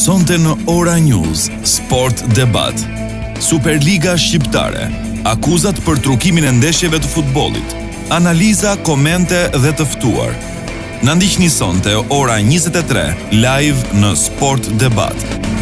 Sonte në Ora News, Sport Debat. Superliga Shqiptare, akuzat për trukimin e ndeshjeve të futbollit, analiza, komente dhe të ftuar. Na ndiqni sonte ora 23 live në Sport Debat.